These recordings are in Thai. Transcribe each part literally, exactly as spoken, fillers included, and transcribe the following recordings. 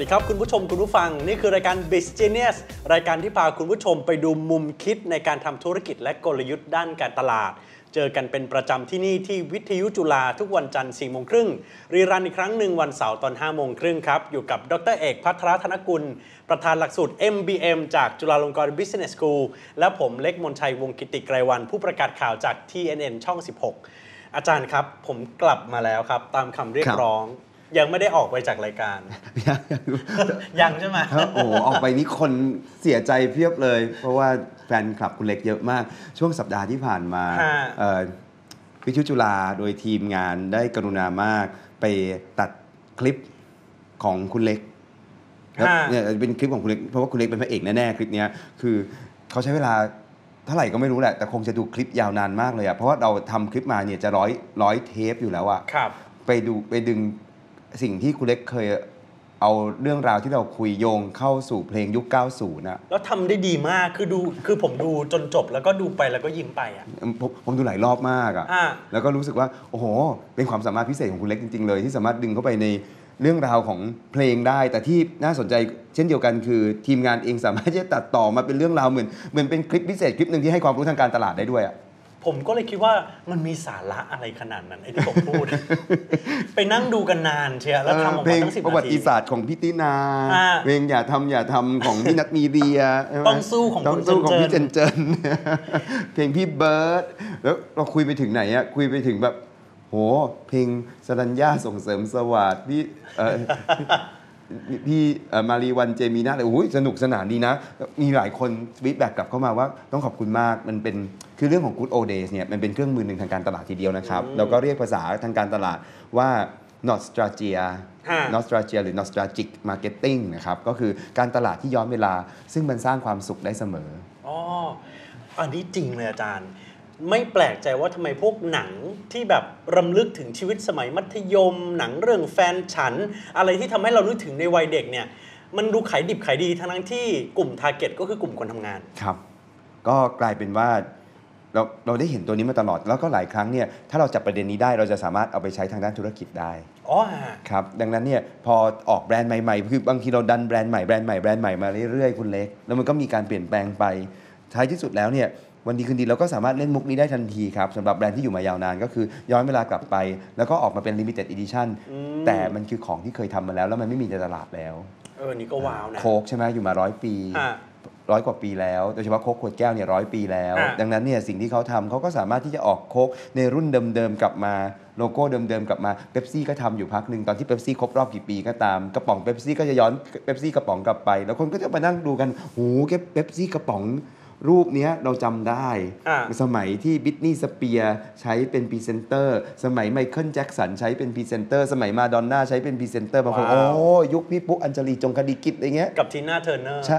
ดีครับคุณผู้ชมคุณผู้ฟังนี่คือรายการ Business รายการที่พาคุณผู้ชมไปดูมุมคิดในการทำธุรกิจและกลยุทธ์ด้านการตลาดเจอกันเป็นประจำที่นี่ที่วิทยุจุฬาทุกวันจันทร์สี่โมงครึ่งรีรันอีกครั้งหนึ่งวันเสาร์ตอนห้าโมงครึ่งครับอยู่กับดรเอกภัทรธนกุลประธานหลักสูตร เอ็ม บี เอ็ม จากจุฬาลงกรณ์ Business School และผมเล็กมนชัยวงศ์กิติไกรวรรณผู้ประกาศข่าวจาก ที เอ็น เอ็น ช่องสิบหกอาจารย์ครับผมกลับมาแล้วครับตามคำเรียกร้องยังไม่ได้ออกไปจากรายการยังยังใช่ไหมครับโอ้ออกไปนี่คนเสียใจเพียบเลยเพราะว่าแฟนคลับคุณเล็กเยอะมากช่วงสัปดาห์ที่ผ่านมาวิทยุจุฬาโดยทีมงานได้กรุณามากไปตัดคลิปของคุณเล็กเนี่ยเป็นคลิปของคุณเล็กเพราะว่าคุณเล็กเป็นพระเอกแน่ๆคลิปนี้คือเขาใช้เวลาเท่าไหร่ก็ไม่รู้แหละแต่คงจะดูคลิปยาวนานมากเลยอะเพราะว่าเราทำคลิปมาเนี่ยจะร้อยร้อยเทปอยู่แล้วอะไปดูไปดึงสิ่งที่คุณเล็กเคยเอาเรื่องราวที่เราคุยโยงเข้าสู่เพลงยุคเก้าสิบนะแล้วทำได้ดีมากคือดูคือผมดูจนจบแล้วก็ดูไปแล้วก็ยิ้มไปอ่ะผมผมดูหลายรอบมากอ่ะแล้วก็รู้สึกว่าโอ้โหเป็นความสามารถพิเศษของคุณเล็กจริงๆเลยที่สามารถดึงเข้าไปในเรื่องราวของเพลงได้แต่ที่น่าสนใจเช่นเดียวกันคือทีมงานเองสามารถที่จะตัดต่อมาเป็นเรื่องราวเหมือนเหมือนเป็นคลิปพิเศษคลิปนึงที่ให้ความรู้ทางการตลาดได้ด้วยอ่ะผมก็เลยคิดว่ามันมีสาระอะไรขนาดนั้นไอ้ที่ผมพูด ไปนั่งดูกันนานเชียแล้วทำออกมาตั้งสิบนาทีประวัติศาสตร์ของพี่ตินาเพลงอย่าทำอย่าทำของพี่นัทมีเดียต้องสู้ของต้องสู้ของพี่เจนเจนเพลงพี่เบิร์ดแล้วเราคุยไปถึงไหนอะคุยไปถึงแบบโหเพลงสรัญญาส่งเสริมสวัสดิ์พี่พี่มารีวันเจมีนาเลยโอ้ยสนุกสนานดีนะมีหลายคนฟีดแบ็กกลับเข้ามาว่าต้องขอบคุณมากมันเป็นคือเรื่องของ Good Old Days เนี่ยมันเป็นเครื่องมือหนึ่งทางการตลาดทีเดียวนะครับแล้วก็เรียกภาษาทางการตลาดว่า nostalgia nostalgia หรือ nostalgic marketing นะครับก็คือการตลาดที่ย้อนเวลาซึ่งมันสร้างความสุขได้เสมออ๋ออันนี้จริงเลยอาจารย์ไม่แปลกใจว่าทำไมพวกหนังที่แบบรำลึกถึงชีวิตสมัยมัธยมหนังเรื่องแฟนฉันอะไรที่ทำให้เรานึกถึงในวัยเด็กเนี่ยมันดูขายดิบขายดีทั้งที่กลุ่มทาร์เก็ตก็คือกลุ่มคนทำงานครับก็กลายเป็นว่าเราเราได้เห็นตัวนี้มาตลอดแล้วก็หลายครั้งเนี่ยถ้าเราจับประเด็นนี้ได้เราจะสามารถเอาไปใช้ทางด้านธุรกิจได้อ๋อครับดังนั้นเนี่ยพอออกแบรนด์ใหม่ๆคือบางทีเราดันแบรนด์ใหม่แบรนด์ใหม่แบรนด์ใหม่มาเรื่อยๆคุณเล็กแล้วมันก็มีการเปลี่ยนแปลงไปท้ายที่สุดแล้วเนี่ยวันดีคืนดีเราก็สามารถเล่นมุกนี้ได้ทันทีครับสำหรับแบรนด์ที่อยู่มายาวนานก็คือย้อนเวลากลับไปแล้วก็ออกมาเป็น limited edition แต่มันคือของที่เคยทำมาแล้วแล้วมันไม่มีในตลาดแล้วเออนี่ก็ว้าวนะโค้กใช่ไหมอยู่มาร้อยปีร้อยกว่าปีแล้วโดยเฉพาะโค้กขวดแก้วเนี่ยร้อยปีแล้วดังนั้นเนี่ยสิ่งที่เขาทำเขาก็สามารถที่จะออกโค้กในรุ่นเดิมๆกลับมาโลโก้เดิมๆกลับมาเป๊ปซี่ก็ทำอยู่พักหนึ่งตอนที่เป๊ปซี่ครบรอบกี่ปีก็ตามกระป๋องเป๊ปซี่ก็จะย้อนเป๊ปซี่กระป๋องกลับไปแล้วคนก็จะมานั่งดูกันโอ้โหแค่เป๊ปซี่กระป๋องรูปนี้เราจำได้สมัยที่บิทนีย์สเปียร์ใช้เป็นพรีเซนเตอร์สมัยไมเคิลแจ็คสันใช้เป็นพรีเซนเตอร์สมัยมาดอนน่าใช้เป็นพรีเซนเตอร์บางคนโอ้ยุคพี่ปุ๊กอัญชลีจงคดีกิจอะไรเงี้ยกับทีน่าเทอร์เนอร์ใช่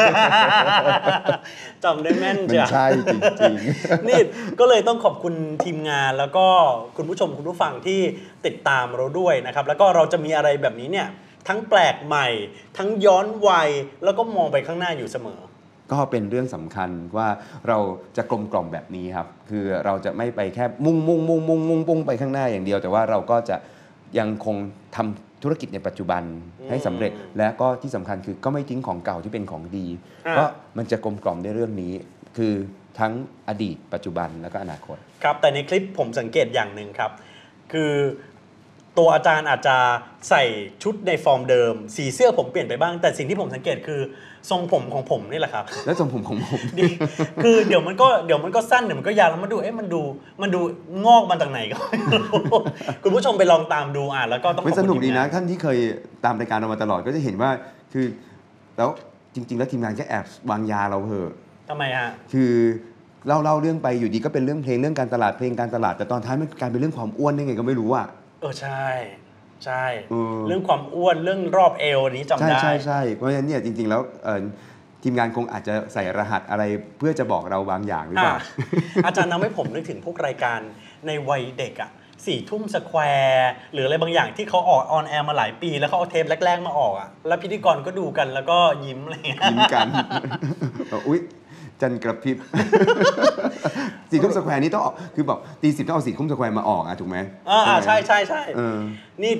จำได้แม่นจ้ะใช่จริงๆนี่ก็เลยต้องขอบคุณทีมงานแล้วก็คุณผู้ชมคุณผู้ฟังที่ติดตามเราด้วยนะครับแล้วก็เราจะมีอะไรแบบนี้เนี่ยทั้งแปลกใหม่ทั้งย้อนวัยแล้วก็มองไปข้างหน้าอยู่เสมอก็เป็นเรื่องสำคัญว่าเราจะกลมกล่อมแบบนี้ครับคือเราจะไม่ไปแค่มุ่งมุ่งมุ่งมุ่งมุ่งมุ่งไปข้างหน้าอย่างเดียวแต่ว่าเราก็จะยังคงทำธุรกิจในปัจจุบันให้สำเร็จและก็ที่สำคัญคือก็ไม่ทิ้งของเก่าที่เป็นของดีก็มันจะกลมกล่อมในเรื่องนี้คือทั้งอดีตปัจจุบันแล้วก็อนาคตครับแต่ในคลิปผมสังเกตอย่างหนึ่งครับคือตัวอาจารย์อาจจะใส่ชุดในฟอร์มเดิมสีเสื้อผมเปลี่ยนไปบ้างแต่สิ่งที่ผมสังเกตคือทรงผมของผมนี่แหละครับแล้วทรงผมของผมดีคือเดี๋ยวมันก็เดี๋ยวมันก็สั้นเดี๋ยวมันก็ยาวแล้วมาดูเอ๊ะมันดูมันดูงอกมาจากไหนก็คุณผู้ชมไปลองตามดูอ่ะแล้วก็ต้องขอบคุณสนุกดีนะท่านที่เคยตามรายการเรามาตลอดก็จะเห็นว่าคือแล้วจริงๆแล้วทีมงานก็แอบวางยาเราเหอะทำไมฮะคือเล่าเล่าเรื่องไปอยู่ดีก็เป็นเรื่องเพลงเรื่องการตลาดเพลงการตลาดแต่ตอนท้ายมันกลายเป็นเรื่องความอ้วนได้ไงก็ไม่รู้อ่ะเออใช่ใช่เรื่องความอ้วนเรื่องรอบเอวนี้จำได้ใช่ใช่ใช่เพราะฉะนั้นเนี่ยจริงๆแล้วทีมงานคงอาจจะใส่รหัสอะไรเพื่อจะบอกเราบางอย่างหรือเปล่าอาจารย์ทำให้ผมนึกถึงพวกรายการในวัยเด็กอ่ะสี่ทุ่มสแควร์หรืออะไรบางอย่างที่เขาออกออนแอร์มาหลายปีแล้วเขาเอาเทปแรกๆมาออกอ่ะแล้วพิธีกรก็ดูกันแล้วก็ยิ้มอะไรเงี้ยยิ้มกันอุ๊ยจันกระพริบสี่ทุ่มสแควร์นี่ต้องออกคือบอกตีสิบต้องเอาสี่ทุ่มสแควร์มาออกอ่ะถูกไหมอ่าใช่ใช่ใช่นี่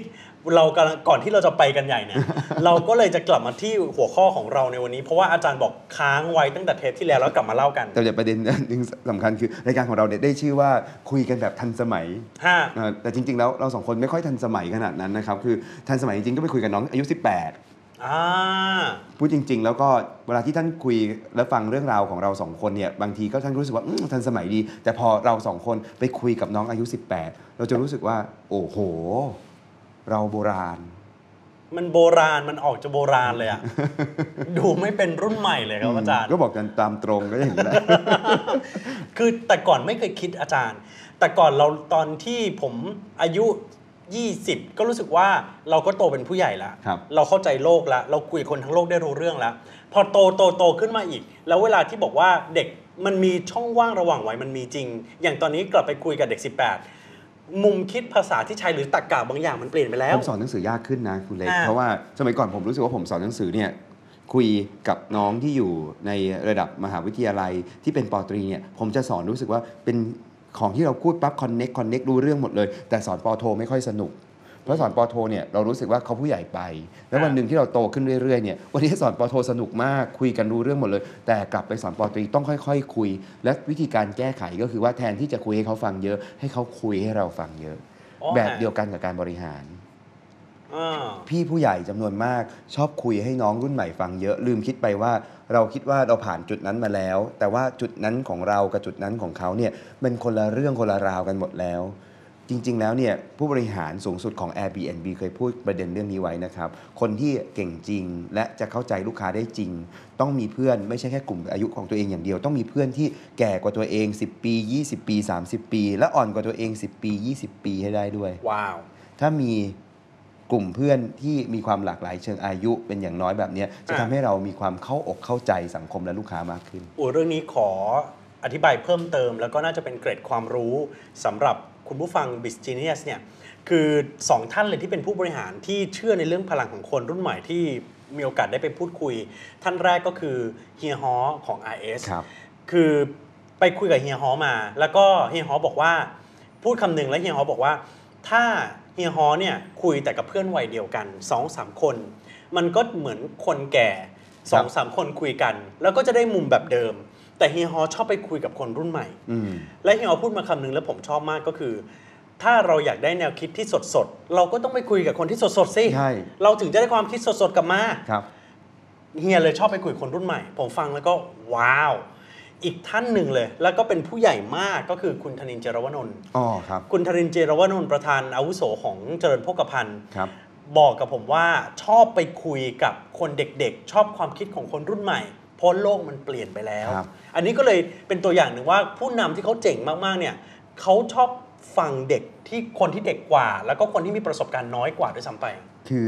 เรากำลังก่อนที่เราจะไปกันใหญ่เนี่ย เราก็เลยจะกลับมาที่หัวข้อของเราในวันนี้เพราะว่าอาจารย์บอกค้างไว้ตั้งแต่เทปที่แล้วแล้วกลับมาเล่ากันแต่ประเด็นนึงสำคัญคือรายการของเราเนี่ยได้ชื่อว่าคุยกันแบบทันสมัยแต่จริงๆแล้วเราสองคนไม่ค่อยทันสมัยขนาดนั้นนะครับคือทันสมัยจริงๆก็ไปคุยกับน้องอายุสิบแปดพูดจริงๆแล้วก็เวลาที่ท่านคุยและฟังเรื่องราวของเราสองคนเนี่ยบางทีก็ท่านรู้สึกว่าทันสมัยดีแต่พอเราสองคนไปคุยกับน้องอายุสิบแปดเราจะรู้สึกว่าโอ้โหเราโบราณมันโบราณมันออกจะโบราณเลยอะ ดูไม่เป็นรุ่นใหม่เลยครับอาจารย์ก็บอกกันตามตรงก็อย่างนี้แหละคือแต่ก่อนไม่เคยคิดอาจารย์แต่ก่อนเราตอนที่ผมอายุยี่สิบก็รู้สึกว่าเราก็โตเป็นผู้ใหญ่แล้วเราเข้าใจโลกแล้วเราคุยคนทั้งโลกได้รู้เรื่องแล้วพอโตโตโตขึ้นมาอีกแล้วเวลาที่บอกว่าเด็กมันมีช่องว่างระหว่างวัยมันมีจริงอย่างตอนนี้กลับไปคุยกับเด็กสิบแปดมุมคิดภาษาที่ใช้หรือตรรกะบางอย่างมันเปลี่ยนไปแล้วผมสอนหนังสือยากขึ้นนะคุณเล็กเพราะว่าสมัยก่อนผมรู้สึกว่าผมสอนหนังสือเนี่ยคุยกับน้องที่อยู่ในระดับมหาวิทยาลัยที่เป็นป.ตรีเนี่ยผมจะสอนรู้สึกว่าเป็นของที่เราพูดปั๊บคอนเน็กคอนเน็กรู้เรื่องหมดเลยแต่สอนป.โทไม่ค่อยสนุกเพราะสอนป.โทเนี่ยเรารู้สึกว่าเขาผู้ใหญ่ไปแล้ววันหนึ่งที่เราโตขึ้นเรื่อยๆเนี่ยวันนี้สอนป.โทสนุกมากคุยกันรู้เรื่องหมดเลยแต่กลับไปสอนป.ตรีต้องค่อยๆคุยและวิธีการแก้ไขก็คือว่าแทนที่จะคุยให้เขาฟังเยอะให้เขาคุยให้เราฟังเยอะแบบเดียวกันกับการบริหารพี่ผู้ใหญ่จำนวนมากชอบคุยให้น้องรุ่นใหม่ฟังเยอะลืมคิดไปว่าเราคิดว่าเราผ่านจุดนั้นมาแล้วแต่ว่าจุดนั้นของเรากับจุดนั้นของเขาเนี่ยมันคนละเรื่องคนละราวกันหมดแล้วจริงๆแล้วเนี่ยผู้บริหารสูงสุดของ Airbnb เคยพูดประเด็นเรื่องนี้ไว้นะครับคนที่เก่งจริงและจะเข้าใจลูกค้าได้จริงต้องมีเพื่อนไม่ใช่แค่กลุ่มอายุของตัวเองอย่างเดียวต้องมีเพื่อนที่แก่กว่าตัวเองสิบปียี่สิบปีสามสิบปีและอ่อนกว่าตัวเองสิบปียี่สิบปีให้ได้ด้วยว้าวถ้ามีกลุ่มเพื่อนที่มีความหลากหลายเชิงอายุเป็นอย่างน้อยแบบนี้จะทำให้เรามีความเข้าอกเข้าใจสังคมและลูกค้ามากขึ้นโอ้เรื่องนี้ขออธิบายเพิ่มเติมแล้วก็น่าจะเป็นเกร็ดความรู้สำหรับคุณผู้ฟัง Business เนี่ยคือสองท่านเลยที่เป็นผู้บริหารที่เชื่อในเรื่องพลังของคนรุ่นใหม่ที่มีโอกาสได้ไปพูดคุยท่านแรกก็คือเฮียฮอของ อาร์ เอสครับคือไปคุยกับเฮียฮอมาแล้วก็เฮียฮอบอกว่าพูดคำหนึ่งแล้วเฮียฮอบอกว่าถ้าเฮียฮอเนี่ยคุยแต่กับเพื่อนวัยเดียวกัน สองสาม คนมันก็เหมือนคนแก่ สองสาม คนคุยกันแล้วก็จะได้มุมแบบเดิมแต่เฮียฮอชอบไปคุยกับคนรุ่นใหม่และเฮียฮอพูดมาคำหนึ่งแล้วผมชอบมากก็คือถ้าเราอยากได้แนวคิดที่สดๆเราก็ต้องไปคุยกับคนที่สดๆสิเราถึงจะได้ความคิดสดๆกลับมาเฮียเลยชอบไปคุยกับคนรุ่นใหม่ผมฟังแล้วก็ว้าวอีกท่านหนึ่งเลยแล้วก็เป็นผู้ใหญ่มากก็คือคุณธนินทร์ เจรวนนท์อ๋อครับคุณธนินทร์ เจรวนนท์ประธานอาวุโสของเจริญโภคภัณฑ์บอกกับผมว่าชอบไปคุยกับคนเด็กๆชอบความคิดของคนรุ่นใหม่เพราะโลกมันเปลี่ยนไปแล้วอันนี้ก็เลยเป็นตัวอย่างหนึ่งว่าผู้นำที่เขาเจ๋งมากๆเนี่ยเขาชอบฟังเด็กที่คนที่เด็กกว่าแล้วก็คนที่มีประสบการณ์น้อยกว่าด้วยซ้ำไปคือ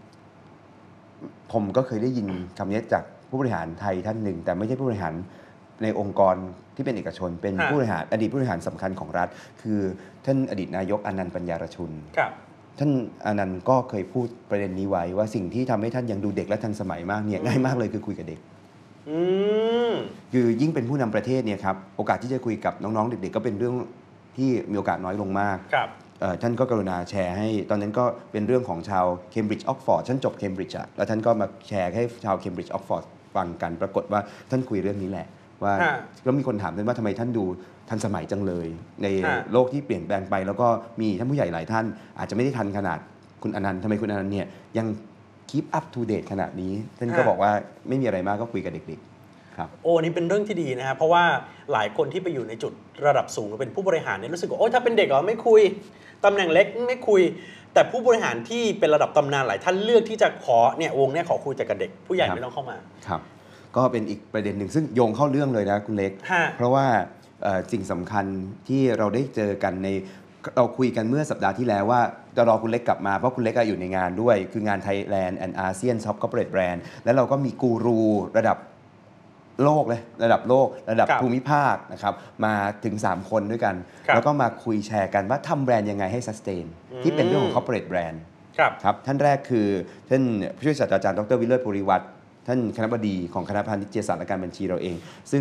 ผมก็เคยได้ยินคำนี้จากผู้บริหารไทยท่านหนึ่งแต่ไม่ใช่ผู้บริหารในองค์กรที่เป็นเอกชนเป็นผู้บริหารอดีตผู้บริหารสำคัญของรัฐคือท่านอดีตนายกอนันต์ปัญญารชุนท่านอนันต์ก็เคยพูดประเด็นนี้ไว้ว่าสิ่งที่ทำให้ท่านยังดูเด็กและทันสมัยมากเนี่ยง่ายมากเลยคือคุยกับเด็กคือยิ่งเป็นผู้นำประเทศเนี่ยครับโอกาสที่จะคุยกับน้องๆเด็กๆก็เป็นเรื่องที่มีโอกาสน้อยลงมากท่านก็กรุณาแชร์ให้ตอนนั้นก็เป็นเรื่องของชาวเคมบริดจ์ออกฟอร์ดท่านจบเคมบริดจ์อะแล้วท่านก็มาแชร์ให้ชาวเคมบริดจ์ออกฟอร์ดฟังกันปรากฏว่าท่านคุยเรื่องนี้แหละว่าก็มีคนถามท่านว่าทำไมท่านดูทันสมัยจังเลยในโลกที่เปลี่ยนแปลงไปแล้วก็มีท่านผู้ใหญ่หลายท่านอาจจะไม่ได้ทันขนาดคุณอนันต์ทำไมคุณอนันต์เนี่ยยังคีปอัพทูเดตขนาดนี้ท่านก็บอกว่าไม่มีอะไรมากก็คุยกับเด็กๆครับโอ้นี่เป็นเรื่องที่ดีนะครับเพราะว่าหลายคนที่ไปอยู่ในจุดระดับสูงเป็นผู้บริหารเนี่ยรู้สึกว่าโอ้ถ้าเป็นเด็กเหรอไม่คุยตำแหน่งเล็กไม่คุยแต่ผู้บริหารที่เป็นระดับตำนานหลายท่านเลือกที่จะขอเนี่ยวงเนี่ยขอคุยแต่กับเด็กผู้ใหญ่ไม่ต้องเข้ามาครับก็เป็นอีกประเด็นหนึ่งซึ่งโยงเข้าเรื่องเลยนะคุณเล็กเพราะว่าสิ่งสำคัญที่เราได้เจอกันในเราคุยกันเมื่อสัปดาห์ที่แล้วว่าจะรอคุณเล็กกลับมาเพราะคุณเล็กอยู่ในงานด้วยคืองาน Thailand and ASEAN Top Corporate Brand แล้วเราก็มีกูรูระดับโลกเลยระดับโลกระดับภูมิภาคนะครับมาถึงสามคนด้วยกันแล้วก็มาคุยแชร์กันว่าทำแบรนด์ยังไงให้ sustain ที่เป็นเรื่องของ corporate brand ครับท่านแรกคือท่านผู้ช่วยศาสตราจารย์ดร.วิเลิศ ภูริวัฒน์ท่านคณบดีของคณะพาณิชยศาสตร์และการบัญชีเราเองซึ่ง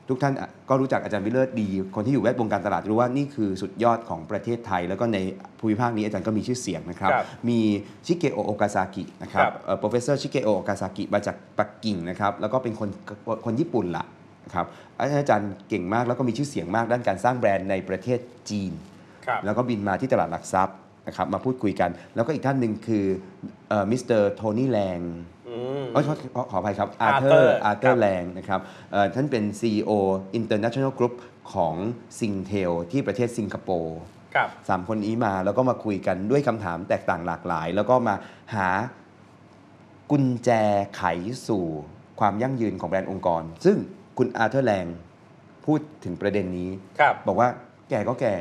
ทุกท่านก็รู้จักอาจารย์วิเลิศดีคนที่อยู่แวดวงการตลาดรู้ว่านี่คือสุดยอดของประเทศไทยแล้วก็ในภูมิภาคนี้อาจารย์ก็มีชื่อเสียงนะครับมีชิเกโอโอกาซากินะครับเอ่อ professor ชิเกโอโอกาซากิมาจากปักกิ่งนะครับแล้วก็เป็นคนคนญี่ปุ่นล่ะนะครับอาจารย์เก่งมากแล้วก็มีชื่อเสียงมากด้านการสร้างแบรนด์ในประเทศจีนแล้วก็บินมาที่ตลาดหลักทรัพย์นะครับมาพูดคุยกันแล้วก็อีกท่านหนึ่งคือมิสเตอร์โทนี่แลงขอขออภัยครับอาร์เธอร์อาร์เธอร์แลงนะครับท่านเป็น ซี อี โอ International Group ของ Singtel ที่ประเทศสิงคโปร์สามคนนี้มาแล้วก็มาคุยกันด้วยคำถามแตกต่างหลากหลายแล้วก็มาหากุญแจไขสู่ความยั่งยืนของแบรนด์องค์กรซึ่งคุณอาร์เธอร์แลงพูดถึงประเด็นนี้บอกว่าแก่ก็แก่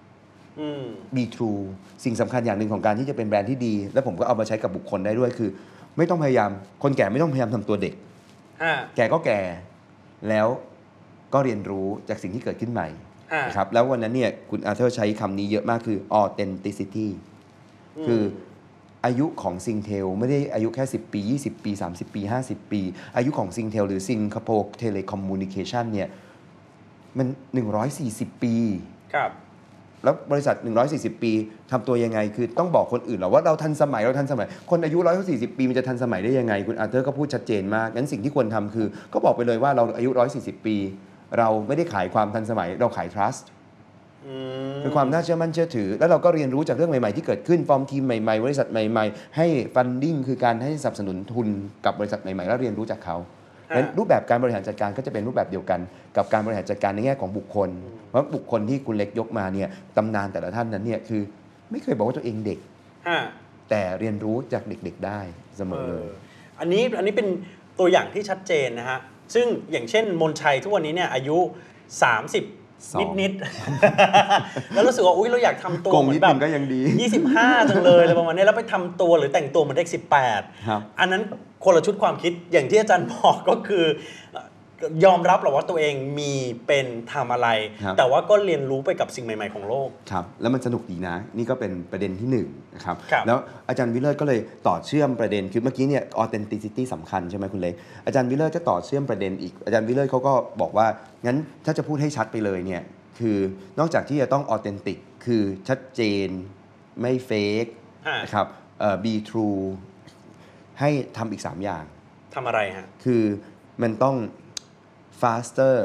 be true สิ่งสำคัญอย่างหนึ่งของการที่จะเป็นแบรนด์ที่ดีและผมก็เอามาใช้กับบุคคลได้ด้วยคือไม่ต้องพยายามคนแก่ไม่ต้องพยายามทำตัวเด็กแก่ก็แก่แล้วก็เรียนรู้จากสิ่งที่เกิดขึ้นใหม่นะครับแล้ววันนั้นเนี่ยคุณอาร์เธอร์ใช้คำนี้เยอะมากคือ authenticity คืออายุของ Singtel ไม่ได้อายุแค่สิบปียี่สิบปีสามสิบปีห้าสิบปีอายุของ Singtel หรือ Singapore Telecommunication เนี่ยมันหนึ่งร้อยสี่สิบปีครับแล้วบริษัทหนึ่งร้อยสี่สิบปีทำตัวยังไงคือต้องบอกคนอื่นหรอว่าเราทันสมัยเราทันสมัยคนอายุหนึ่งร้อยสี่สิบปีมันจะทันสมัยได้ยังไงคุณอาร์เธอร์ก็พูดชัดเจนมากงั้นสิ่งที่ควรทำคือก็บอกไปเลยว่าเราอายุหนึ่งร้อยสี่สิบปีเราไม่ได้ขายความทันสมัยเราขาย trust คือความน่าเชื่อมั่นเชื่อถือแล้วเราก็เรียนรู้จากเรื่องใหม่ๆที่เกิดขึ้นฟอร์มทีมใหม่ๆบริษัทใหม่ๆให้ funding คือการให้สนับสนุนทุนกับบริษัทใหม่ๆแล้วเรียนรู้จากเขางั้นรูปแบบการบริหารจัดการก็จะเป็นรูปแบบเดียวกันกับการบริหารจัดการในแง่ของบุคคลเพราะบุคคลที่คุณเล็กยกมาเนี่ยตำนานแต่ละท่านนั้นเนี่ยคือไม่เคยบอกว่าตัวเองเด็กแต่เรียนรู้จากเด็กๆได้เสมอเลยอันนี้อันนี้เป็นตัวอย่างที่ชัดเจนนะฮะซึ่งอย่างเช่นมนชัยทุกวันนี้เนี่ยอายุสามสิบนิดๆแล้วรู้สึกว่าอุ๊ยเราอยากทำตัวเหมือนแบบก็ยังดียี่สิบห้าจังเลยอะไรประมาณนี้แล้วไปทำตัวหรือแต่งตัวเหมือนเด็กสิบแปดอันนั้นคนละชุดความคิดอย่างที่อาจารย์บอกก็คือยอมรับหรอว่าตัวเองมีเป็นทำอะไรแต่ว่าก็เรียนรู้ไปกับสิ่งใหม่ๆของโลกครับแล้วมันสนุกดีนะนี่ก็เป็นประเด็นที่หนึ่งนะครับแล้วอาจารย์วิเลิศก็เลยต่อเชื่อมประเด็นคือเมื่อกี้เนี่ย authenticity สำคัญใช่ไหมคุณเล็กอาจารย์วิเลิศจะต่อเชื่อมประเด็นอีกอาจารย์วิเลิศเขาก็บอกว่างั้นถ้าจะพูดให้ชัดไปเลยเนี่ยคือนอกจากที่จะต้อง authentic คือชัดเจนไม่เฟกนะครับเอ่อ be true ให้ทำอีกสามอย่างทำอะไรฮะคือมันต้องfaster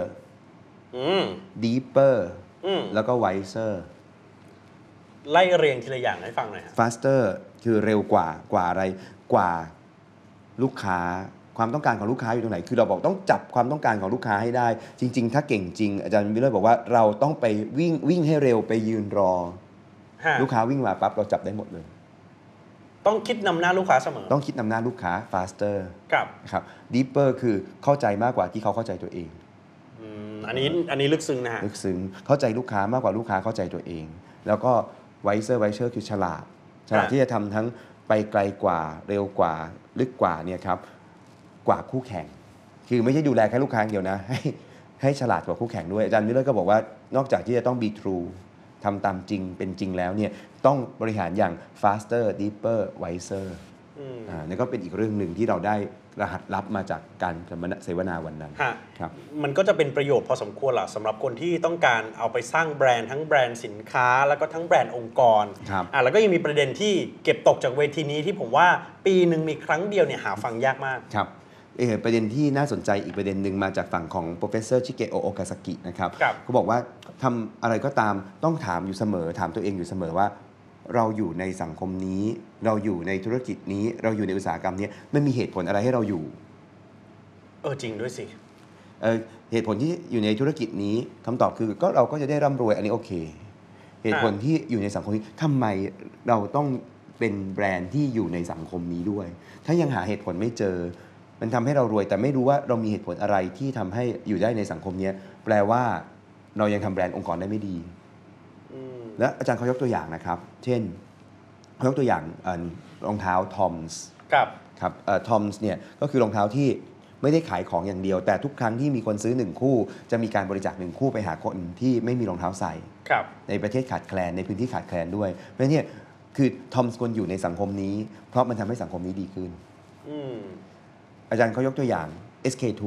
deeper แล้วก็ wiser ไล่เรียงทีละอย่างให้ฟังหน่อย faster คือเร็วกว่ากว่าอะไรกว่าลูกค้าความต้องการของลูกค้าอยู่ตรงไหนคือเราบอกต้องจับความต้องการของลูกค้าให้ได้จริงๆถ้าเก่งจริงอาจารย์วิเลิศบอกว่าเราต้องไปวิ่งวิ่งให้เร็วไปยืนรอลูกค้าวิ่งมาปั๊บเราจับได้หมดเลยต้องคิดนำหน้าลูกค้าเสมอต้องคิดนำหน้าลูกค้า faster ครับครับ deeper คือเข้าใจมากกว่าที่เขาเข้าใจตัวเองอันนี้อันนี้ลึกซึ้งนะฮะลึกซึ้งเข้าใจลูกค้ามากกว่าลูกค้าเข้าใจตัวเอง แล้วก็ wiser wiser คือฉลาดฉลาดที่จะทำทั้งไปไกลกว่าเร็วกว่าลึกกว่าเนี่ยครับกว่าคู่แข่งคือไม่ใช่ดูแลแค่ลูกค้าอย่างเดียวนะให้ให้ฉลาดกว่าคู่แข่งด้วยอาจารย์วิเลิศก็บอกว่านอกจากที่จะต้อง be true ทำตามจริงเป็นจริงแล้วเนี่ยต้องบริหารอย่าง faster deeper wiser อ่านี่ก็เป็นอีกเรื่องหนึ่งที่เราได้รหัสลับมาจากการเสวนาวันนั้นครับมันก็จะเป็นประโยชน์พอสมควรล่ะสำหรับคนที่ต้องการเอาไปสร้างแบรนด์ทั้งแบรนด์สินค้าแล้วก็ทั้งแบรนด์องค์กรอ่าแล้วก็ยังมีประเด็นที่เก็บตกจากเวทีนี้ที่ผมว่าปีหนึ่งมีครั้งเดียวเนี่ยหาฟังยากมากครับเออประเด็นที่น่าสนใจอีกประเด็นหนึ่งมาจากฝั่งของ professor ชิเกโอโอกาซากินะครับเขาบอกว่าทำอะไรก็ตามต้องถามอยู่เสมอถามตัวเองอยู่เสมอว่าเราอยู่ในสังคมนี้เราอยู่ในธุรกิจนี้เราอยู่ในอุตสาหกรรมนี้มันมีเหตุผลอะไรให้เราอยู่เออจริงด้วยสิเออเหตุผลที่อยู่ในธุรกิจนี้คำตอบคือก็เราก็จะได้ร่ำรวยอันนี้โอเคเหตุผลที่อยู่ในสังคมนี้ทำไมเราต้องเป็นแบรนด์ที่อยู่ในสังคมนี้ด้วยถ้ายังหาเหตุผลไม่เจอมันทำให้เรารวยแต่ไม่รู้ว่าเรามีเหตุผลอะไรที่ทำให้อยู่ได้ในสังคมนี้แปลว่าเรายังทำแบรนด์องค์กรได้ไม่ดีและอาจารย์เขายกตัวอย่างนะครับเช่นเขายกตัวอย่างรองเท้าทอมส์ครับครับทอมส์เนี่ยก็คือรองเท้าที่ไม่ได้ขายของอย่างเดียวแต่ทุกครั้งที่มีคนซื้อหนึ่งคู่จะมีการบริจาคหนึ่งคู่ไปหาคนที่ไม่มีรองเท้าใส่ในประเทศขาดแคลนในพื้นที่ขาดแคลนด้วยเพราะฉะนั้นเนี่ยคือทอมส์ควรอยู่ในสังคมนี้เพราะมันทำให้สังคมนี้ดีขึ้นอาจารย์เขายกตัวอย่าง เอส เค ทู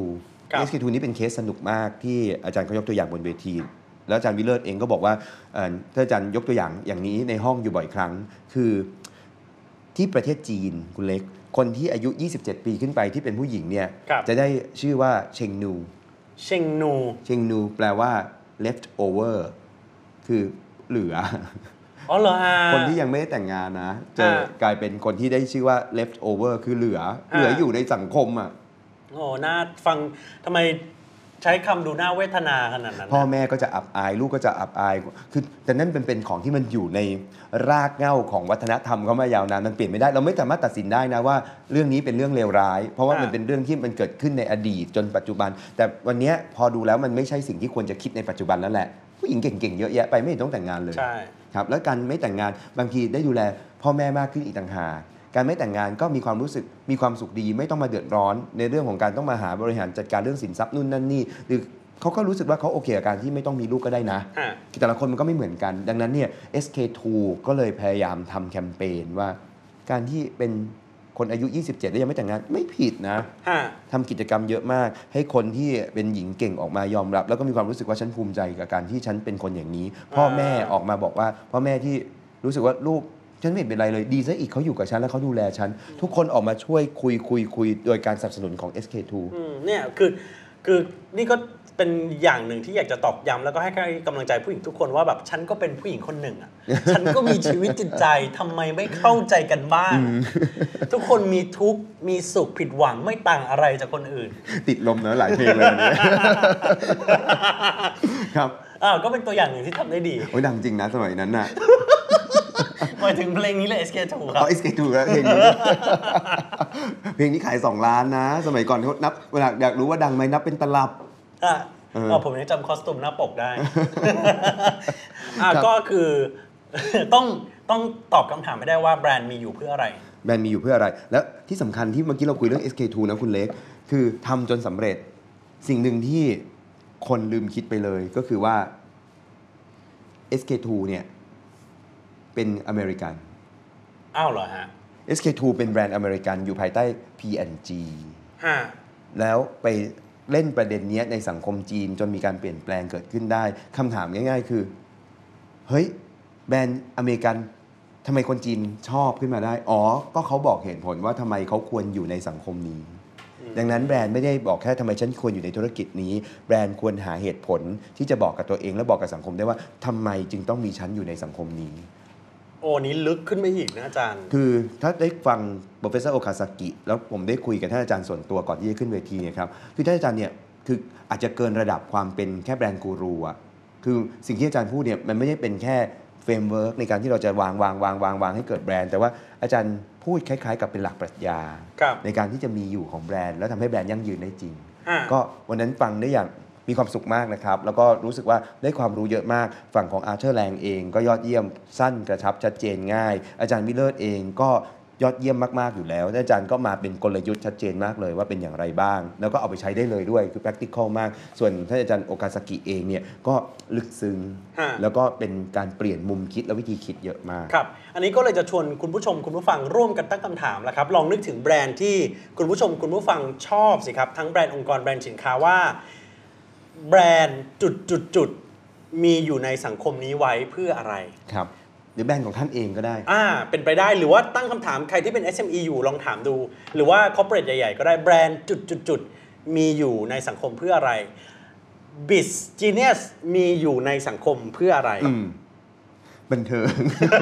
เอส เค ทู นี่เป็นเคสสนุกมากที่อาจารย์เขายกตัวอย่างบนเวทีแล้วอาจารย์วิเลิศเองก็บอกว่าถ้าอาจารย์ยกตัวอย่างอย่างนี้ในห้องอยู่บ่อยครั้งคือที่ประเทศจีนคุณเล็กคนที่อายุยี่สิบเจ็ดปีขึ้นไปที่เป็นผู้หญิงเนี่ยจะได้ชื่อว่าเชงนูเชงนูเชงนูแปลว่า left over คือเหลืออ๋อเหรอฮะคนที่ยังไม่ได้แต่งงานนะจะกลายเป็นคนที่ได้ชื่อว่า left over คือเหลือเหลืออยู่ในสังคมอ่ะโอ้น่าฟังทำไมใช้คำดูน่าเวทนาขนาดนั้นพ่อแม่ก็จะอับอายลูกก็จะอับอายคือแต่นั่นเป็นเป็นของที่มันอยู่ในรากเหง้าของวัฒนธรรมเขามายาวนานมันเปลี่ยนไม่ได้เราไม่สามารถตัดสินได้นะว่าเรื่องนี้เป็นเรื่องเลวร้ายเพราะว่ามันเป็นเรื่องที่มันเกิดขึ้นในอดีตจนปัจจุบันแต่วันนี้พอดูแล้วมันไม่ใช่สิ่งที่ควรจะคิดในปัจจุบันแล้วแหละผู้หญิงเก่งๆเยอะแยะไปไม่ต้องแต่งงานเลยใช่ครับแล้วการไม่แต่งงานบางทีได้ดูแลพ่อแม่มากขึ้นอีกต่างหากการไม่แต่งงานก็มีความรู้สึกมีความสุขดีไม่ต้องมาเดือดร้อนในเรื่องของการต้องมาหาบริหารจัดการเรื่องสินทรัพย์นู่นนั่นนี่หรือเขาก็รู้สึกว่าเขาโอเคกับการที่ไม่ต้องมีลูกก็ได้นะแต่ละคนมันก็ไม่เหมือนกันดังนั้นเนี่ย เอส เค ทู ก็เลยพยายามทำแคมเปญว่าการที่เป็นคนอายุยี่สิบเจ็ดแล้วยังไม่แต่งงานไม่ผิดนะทำกิจกรรมเยอะมากให้คนที่เป็นหญิงเก่งออกมายอมรับแล้วก็มีความรู้สึกว่าฉันภูมิใจกับการที่ฉันเป็นคนอย่างนี้พ่อแม่ออกมาบอกว่าพ่อแม่ที่รู้สึกว่าลูกฉันไม่เป็นไรเลยดีซะอีกเขาอยู่กับฉันแล้วเขาดูแลฉันทุกคนออกมาช่วยคุยคุยคุยโดยการสนับสนุนของ เอส เค ทูเนี่ยคือคือนี่ก็เป็นอย่างหนึ่งที่อยากจะตอกย้ำแล้วก็ให้กำลังใจผู้หญิงทุกคนว่าแบบฉันก็เป็นผู้หญิงคนหนึ่งอ่ะ ฉันก็มีชีวิตจิตใจทำไมไม่เข้าใจกันบ้าง ทุกคนมีทุกข์มีสุขผิดหวังไม่ต่างอะไรจากคนอื่นติดลมนะหลายเพลงเลยเนี่ยครับอ่าก็เป็นตัวอย่างหนึ่งที่ทำได้ดีโอ้ยดังจริงนะสมัยนั้นน่ะหมายถึงเพลงนี้เลย เอส เค ทู ครับอ๋อ เอส เค ทู แล้วเพลงนี้เพลงนี้ขายสองล้านนะสมัยก่อนเขานับเวลาอยากรู้ว่าดังไหมนับเป็นตลับอ่ะอ๋อผมยังจำคอสตูมหน้าปกได้อ่ะก็คือต้องต้องตอบคำถามไม่ได้ว่าแบรนด์มีอยู่เพื่ออะไรแบรนด์มีอยู่เพื่ออะไรแล้วที่สำคัญที่เมื่อกี้เราคุยเรื่อง เอส เค ทู นะคุณเล็กคือทำจนสำเร็จสิ่งหนึ่งที่คนลืมคิดไปเลยก็คือว่า เอส เค ทู เนี่ยเป็นอเมริกันอ้าวเหรอฮะเอส เค ทู เป็นแบรนด์อเมริกันอยู่ภายใต้ พี แอนด์ จีฮะแล้วไปเล่นประเด็นนี้ในสังคมจีนจนมีการเปลี่ยนแปลงเกิดขึ้นได้คำถามง่ายๆคือเฮ้ยแบรนด์อเมริกันทำไมคนจีนชอบขึ้นมาได้อ๋อก็เขาบอกเหตุผลว่าทำไมเขาควรอยู่ในสังคมนี้ดังนั้นแบรนด์ไม่ได้บอกแค่ทำไมฉันควรอยู่ในธุรกิจนี้แบรนด์ควรหาเหตุผลที่จะบอกกับตัวเองและบอกกับสังคมได้ว่าทำไมจึงต้องมีฉันอยู่ในสังคมนี้โอ้นี้ลึกขึ้นไปอีกนะอาจารย์คือถ้าได้ฟัง Professor Okazaki แล้วผมได้คุยกับท่านอาจารย์ส่วนตัวก่อนที่จะขึ้นเวทีเนี่ยครับคือท่านอาจารย์เนี่ยคืออาจจะเกินระดับความเป็นแค่แบรนด์กูรูอ่ะคือสิ่งที่อาจารย์พูดเนี่ยมันไม่ได้เป็นแค่เฟรมเวิร์กในการที่เราจะวางวางวางวางวางให้เกิดแบรนด์แต่ว่าอาจารย์พูดคล้ายๆกับเป็นหลักปรัชญาในการที่จะมีอยู่ของแบรนด์แล้วทำให้แบรนด์ยั่งยืนได้จริงก็วันนั้นฟังได้อย่างมีความสุขมากนะครับแล้วก็รู้สึกว่าได้ความรู้เยอะมากฝั่งของอาร์เธอร์แลงเองก็ยอดเยี่ยมสั้นกระชับชัดเจนง่ายอาจารย์วิเลิศเองก็ยอดเยี่ยมมากๆอยู่แล้วอาจารย์ก็มาเป็นกลยุทธ์ชัดเจนมากเลยว่าเป็นอย่างไรบ้างแล้วก็เอาไปใช้ได้เลยด้วยคือ practical มากส่วนท่านอาจารย์โอกาซากิเองเนี่ยก็ลึกซึ้งแล้วก็เป็นการเปลี่ยนมุมคิดและวิธีคิดเยอะมากครับอันนี้ก็เลยจะชวนคุณผู้ชมคุณผู้ฟังร่วมกันตั้งคำถามแล้วครับลองนึกถึงแบรนด์ที่คุณผู้ชมคุณผู้ฟังชอบสิครับทั้งแบรนด์องค์กรแบรนด์สินค้าว่าแบรนด์จุดจุดจุดมีอยู่ในสังคมนี้ไว้เพื่ออะไรครับหรือแบรนด์ของท่านเองก็ได้อ่าเป็นไปได้หรือว่าตั้งคำถามใครที่เป็น เอส เอ็ม อี อยู่ลองถามดูหรือว่าคอร์ปอเรทใหญ่ๆก็ได้แบรนด์จุดจุดจุดมีอยู่ในสังคมเพื่ออะไร Bizgenius มีอยู่ในสังคมเพื่ออะไรบันเทิง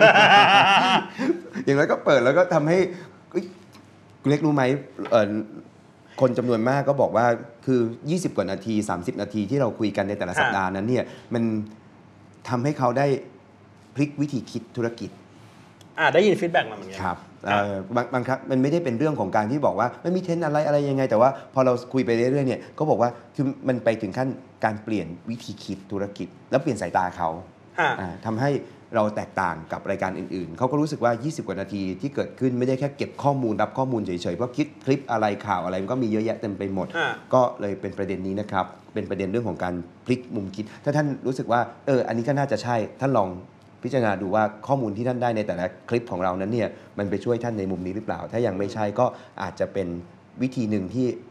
อย่างไรก็เปิดแล้วก็ทำให้คุณเล็กรู้ไหมคนจำนวนมากก็บอกว่าคือยี่สิบกว่านาทีสามสิบนาทีที่เราคุยกันในแต่ละสัปดาห์นั้นเนี่ยมันทำให้เขาได้พลิกวิธีคิดธุรกิจอ่าได้ยินฟีดแบ็กมาเหมือนกันครับบางบางครั้งมันไม่ได้เป็นเรื่องของการที่บอกว่าไม่มีเทรนด์อะไรอะไรยังไงแต่ว่าพอเราคุยไปเรื่อยๆเนี่ยก็บอกว่าคือมันไปถึงขั้นการเปลี่ยนวิธีคิดธุรกิจแล้วเปลี่ยนสายตาเขาทำให้เราแตกต่างกับรายการอื่นๆเขาก็รู้สึกว่ายี่สิบกว่านาทีที่เกิดขึ้นไม่ได้แค่เก็บข้อมูลรับข้อมูลเฉยๆเพราะคิดคลิปอะไรข่าวอะไรมันก็มีเยอะแยะเต็มไปหมดก็เลยเป็นประเด็นนี้นะครับเป็นประเด็นเรื่องของการพลิกมุมคิดถ้าท่านรู้สึกว่าเอออันนี้ก็น่าจะใช่ท่านลองพิจารณาดูว่าข้อมูลที่ท่านได้ในแต่ละคลิปของเรานั้นเนี่ยมันไปช่วยท่านในมุมนี้หรือเปล่าถ้ายังไม่ใช่ก็อาจจะเป็นวิธีหนึ่งที่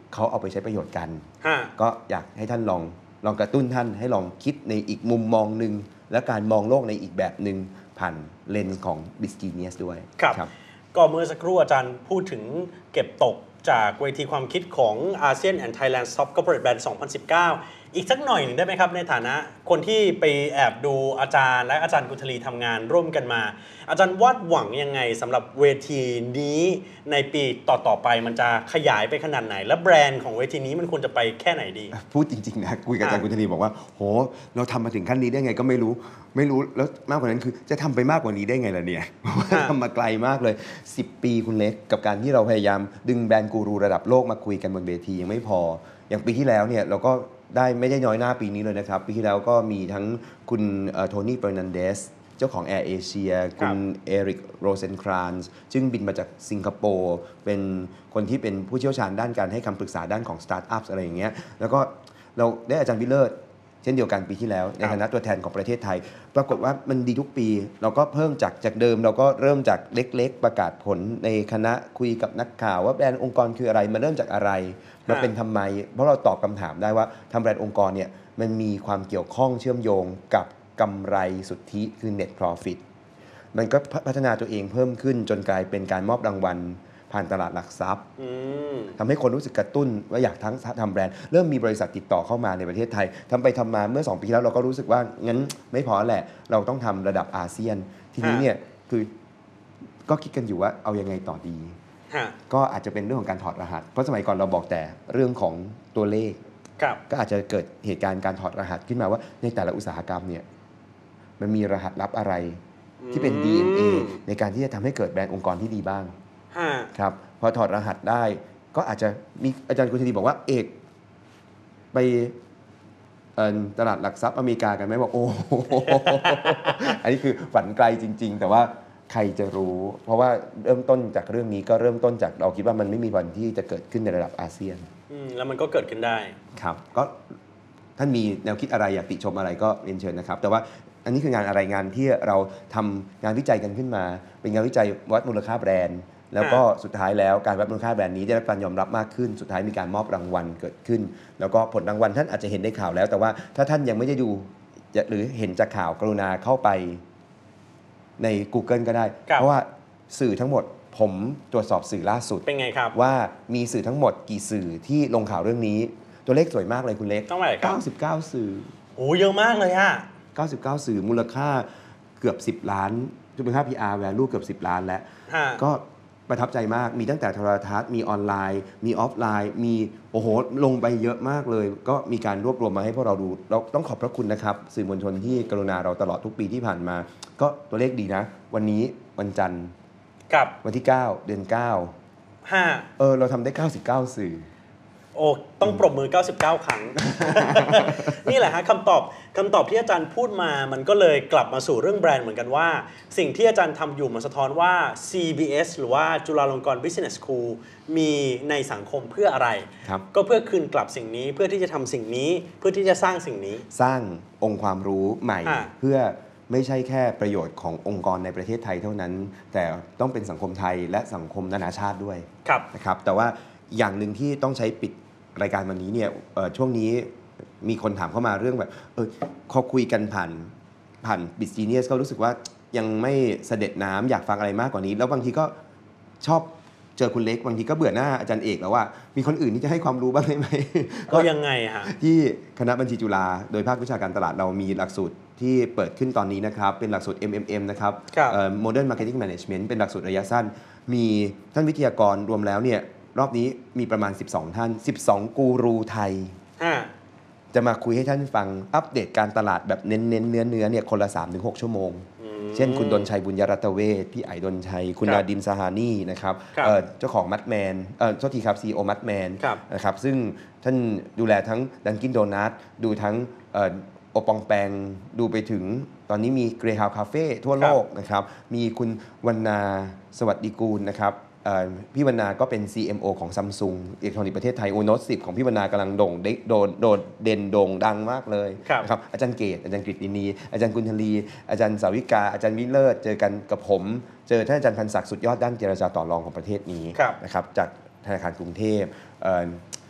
เขาเอาไปใช้ประโยชน์กันก็อยากให้ท่านลองลองกระตุ้นท่านให้ลองคิดในอีกมุมมองหนึ่งและการมองโลกในอีกแบบหนึ่งผ่านเลนส์ของ Business ด้วยครับรบก็เมื่อสักครู่อาจารย์พูดถึงเก็บตกจากเวทีความคิดของ อาเซียน and Thailand Top Corporate Brand สองพันสิบเก้า อีกสักหน่อยหนึ่งได้ไหมครับในฐานะคนที่ไปแอบดูอาจารย์และอาจารย์กุณธลีทำงานร่วมกันมาอาจารย์วาดหวังยังไงสำหรับเวทีนี้ในปีต่อๆไปมันจะขยายไปขนาดไหนและแบรนด์ของเวทีนี้มันควรจะไปแค่ไหนดีพูดจริงๆนะคุยกับอาจารย์กุณธลีบอกว่าโหเราทำมาถึงขั้นนี้ได้ไงก็ไม่รู้ไม่รู้แล้วมากกว่านั้นคือจะทำไปมากกว่านี้ได้ไงล่ะเนี่ยเพราะว่าทำมาไกลมากเลยสิบปีคุณเล็กกับการที่เราพยายามดึงแบรนด์กูรูระดับโลกมาคุยกันบนเวทียังไม่พออย่างปีที่แล้วเนี่ยเราก็ได้ไม่ได้น้อยหน้าปีนี้เลยนะครับปีที่แล้วก็มีทั้งคุณโทนี่เฟอร์นันเดสเจ้าของ Air Asia คุณเอริกโรเซนครานซ์ซึ่งบินมาจากสิงคโปร์เป็นคนที่เป็นผู้เชี่ยวชาญด้านการให้คำปรึกษาด้านของสตาร์ทอัพอะไรอย่างเงี้ยแล้วก็เราได้อาจารย์วิเลิศเช่นเดียวกันปีที่แล้วในฐานะตัวแทนของประเทศไทยปรากฏว่ามันดีทุกปีเราก็เพิ่มจากจากเดิมเราก็เริ่มจากเล็กๆประกาศผลในคณะคุยกับนักข่าวว่าแบรนด์องค์กรคืออะไรมาเริ่มจากอะไรมาเป็นทำไมเพราะเราตอบคำถามได้ว่าทำแบรนด์องค์กรเนี่ยมันมีความเกี่ยวข้องเชื่อมโยงกับกำไรสุทธิคือ net profit มันก็พัฒนาตัวเองเพิ่มขึ้นจนกลายเป็นการมอบรางวัลผ่านตลาดหลักทรัพย์ทำให้คนรู้สึกกระตุ้นว่าอยากทั้งทำแบรนด์เริ่มมีบริษัทติดต่อเข้ามาในประเทศไทยทำไปทำมาเมื่อสองปีแล้วเราก็รู้สึกว่างั้นไม่พอแหละเราต้องทำระดับอาเซียนทีนี้เนี่ยคือก็คิดกันอยู่ว่าเอายังไงต่อดีก็อาจจะเป็นเรื่องของการถอดรหัสเพราะสมัยก่อนเราบอกแต่เรื่องของตัวเลขก็อาจจะเกิดเหตุการณ์การถอดรหัสขึ้นมาว่าในแต่ละอุตสาหกรรมเนี่ยมันมีรหัสลับอะไรที่เป็น ดี เอ็น เอ ในการที่จะทำให้เกิดแบรนด์องค์กรที่ดีบ้างครับพอถอดรหัสได้ก็อาจจะมีอาจารย์กุณธลีบอกว่าเอกไปตลาดหลักทรัพย์อเมริกากันไหมบอกโอ้ อันนี้คือฝันไกลจริงๆแต่ว่าใครจะรู้เพราะว่าเริ่มต้นจากเรื่องนี้ก็เริ่มต้นจากเราคิดว่ามันไม่มีวันที่จะเกิดขึ้นในระดับอาเซียนแล้วมันก็เกิดขึ้นได้ครับก็ท่านมีแนวคิดอะไรอยากติชมอะไรก็เรียนเชิญนะครับแต่ว่าอันนี้คืองานอะไรงานที่เราทำงานวิจัยกันขึ้นมาเป็นงานวิจัยวัดมูลค่าแบรนด์แล้วก็สุดท้ายแล้วการวัดมูลค่าแบรนด์นี้ได้รับการยอมรับมากขึ้นสุดท้ายมีการมอบรางวัลเกิดขึ้นแล้วก็ผลรางวัลท่านอาจจะเห็นในข่าวแล้วแต่ว่าถ้าท่านยังไม่ได้ดูหรือเห็นจากข่าวกรุณาเข้าไปใน Google ก็ได้เพราะว่าสื่อทั้งหมดผมตรวจสอบสื่อล่าสุดเป็นไงครับว่ามีสื่อทั้งหมดกี่สื่อที่ลงข่าวเรื่องนี้ตัวเลขสวยมากเลยคุณเล็กต้องไหนครับเก้าสิบเก้าสื่อโอ้เยอะมากเลยอะเก้าสิบเก้าสื่อมูลค่าเกือบสิบล้านมูลค่า พี อาร์ value เกือบสิบล้านแล้วก็ประทับใจมากมีตั้งแต่โทรทัศน์มีออนไลน์มีออฟไลน์มีโอ้โหลงไปเยอะมากเลยก็มีการรวบรวมมาให้พวกเราดูเราต้องขอบพระคุณนะครับสื่อมวลชนที่กรุณาเราตลอดทุกปีที่ผ่านมาก็ตัวเลขดีนะวันนี้วันจันทร์กับวันที่เก้าเดือนเก้าห้าเออเราทำได้เก้าสิบเก้าสื่อโอ้ต้องปรบมือเก้าสิบเก้าครั้ง นี่แหละฮะคำตอบคำตอบที่อาจารย์พูดมามันก็เลยกลับมาสู่เรื่องแบรนด์เหมือนกันว่าสิ่งที่อาจารย์ทำอยู่มันสะท้อนว่า ซี บี เอส หรือว่าจุฬาลงกรณ์ Business School มีในสังคมเพื่ออะไรก็เพื่อคืนกลับสิ่งนี้เพื่อที่จะทำสิ่งนี้เพื่อที่จะสร้างสิ่งนี้สร้างองค์ความรู้ใหม่เพื่อไม่ใช่แค่ประโยชน์ขององค์กรในประเทศไทยเท่านั้นแต่ต้องเป็นสังคมไทยและสังคมนานาชาติด้วยนะครับแต่ว่าอย่างหนึ่งที่ต้องใช้ปิดรายการวันนี้เนี่ยช่วงนี้มีคนถามเข้ามาเรื่องแบบเออเขาคุยกันผ่านผ่าน Business เขารู้สึกว่ายังไม่เสด็จน้ำอยากฟังอะไรมากกว่านี้แล้วบางทีก็ชอบเจอคุณเล็กบางทีก็เบื่อหน้าอาจารย์เอกแล้วว่ามีคนอื่นที่จะให้ความรู้บ้างได้ไหมก็ยังไงฮะที่คณะบัญชีจุฬาโดยภาควิชาการตลาดเรามีหลักสูตรที่เปิดขึ้นตอนนี้นะครับเป็นหลักสูตร เอ็ม เอ็ม เอ็ม นะครับ Modern Marketing Management เป็นหลักสูตรระยะสั้นมีท่านวิทยากรรวมแล้วเนี่ยรอบนี้มีประมาณสิบสองท่านสิบสองกูรูไทยจะมาคุยให้ท่านฟังอัปเดตการตลาดแบบเน้นๆ เนื้อเนื้อเนี่ยคนละ สามถึงหก ชั่วโมงเช่นคุณดลชัยบุญยรัตเวชพี่ไอดลชัยคุณนาดิมซาฮานีนะครับเจ้าของมัดแมนเอ่อโทษทีครับ ซี อี โอ มัดแมนนะครับซึ่งท่านดูแลทั้งดันกินโดนัทดูทั้งโอปองแปงดูไปถึงตอนนี้มีเกรฮาวคาเฟ่ทั่วโลกนะครับมีคุณวรรณาสวัสดิกูลนะครับพี่วรรณาก็เป็น ซี เอ็ม โอ ของ Samsung อิเล็กทรอนิกส์ประเทศไทย โอ โน้ต สิบของพี่วรรณากำลังโด่งโดดโดดเด่นโด่งดังมากเลยนะครับอาจารย์เกตอาจารย์กฤษณีอาจารย์กุณธลีอาจารย์สาวิกาอาจารย์วิเลิศเจอกันกับผมเจอท่านอาจารย์พันศักดิ์สุดยอดด้านเจรจาต่อรองของประเทศนี้นะครับจากธนาคารกรุงเทพ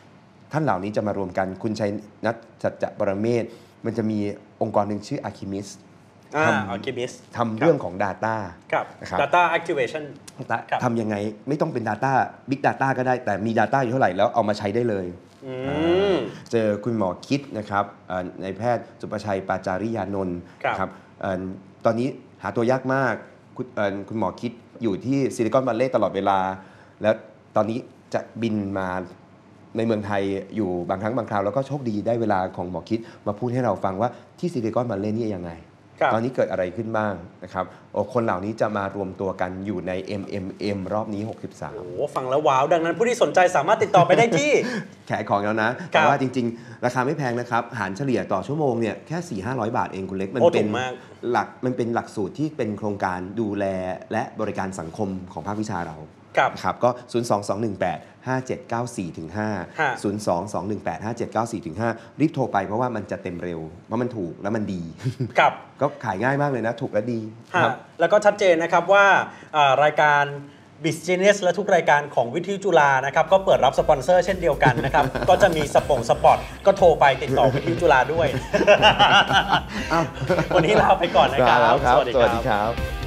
ท่านเหล่านี้จะมารวมกันคุณชัยนัทสัจจะปรเมศมันจะมีองค์กรหนึ่งชื่อ Archimis ทำ Archimis ทำเรื่องของ Data นะครับ Data Activation ทำยังไงไม่ต้องเป็น Data Big Data ก็ได้แต่มี Data อยู่เท่าไหร่แล้วเอามาใช้ได้เลยเจอคุณหมอคิดนะครับในแพทย์สุประชัยปาจาริยานนท์ครับตอนนี้หาตัวยากมากคุณหมอคิดอยู่ที่ซิลิคอนวัลเลย์ตลอดเวลาแล้วตอนนี้จะบินมาในเมืองไทยอยู่บางครั้งบางคราวแล้วก็โชคดีได้เวลาของหมอคิดมาพูดให้เราฟังว่าที่ซิลิคอนวัลเลย์นี่ยังไงตอนนี้เกิดอะไรขึ้นบ้างนะครับคนเหล่านี้จะมารวมตัวกันอยู่ใน เอ็ม เอ็ม เอ็ม รอบนี้หกสิบสามโอ้ฟังแล้วว้าวดังนั้นผู้ที่สนใจสามารถติดต่อไปได้ที่แขกของแล้วนะแต่ว่าจริงๆราคาไม่แพงนะครับหารเฉลี่ยต่อชั่วโมงเนี่ยแค่ สี่ถึงห้าร้อย บาทเองคุณเล็กมันเป็นหลักมันเป็นหลักสูตรที่เป็นโครงการดูแลและบริการสังคมของภาควิชาเราครับก็ ศูนย์ สอง สอง หนึ่ง แปด ห้า เจ็ด เก้า สี่ ห้า ศูนย์ สอง สอง หนึ่ง แปด ห้า เจ็ด เก้า สี่ ห้า รีบโทรไปเพราะว่ามันจะเต็มเร็วเพราะมันถูกแล้วมันดีครับก็ขายง่ายมากเลยนะถูกและดีครับแล้วก็ชัดเจนนะครับว่ารายการ Business และทุกรายการของวิทยุจุฬานะครับก็เปิดรับสปอนเซอร์เช่นเดียวกันนะครับ ก็จะมีสปงสปอตก็โทรไปติดต่อวิทยุจุฬาด้วย วันนี้ลาไปก่อนนะครับสวัสดีครับ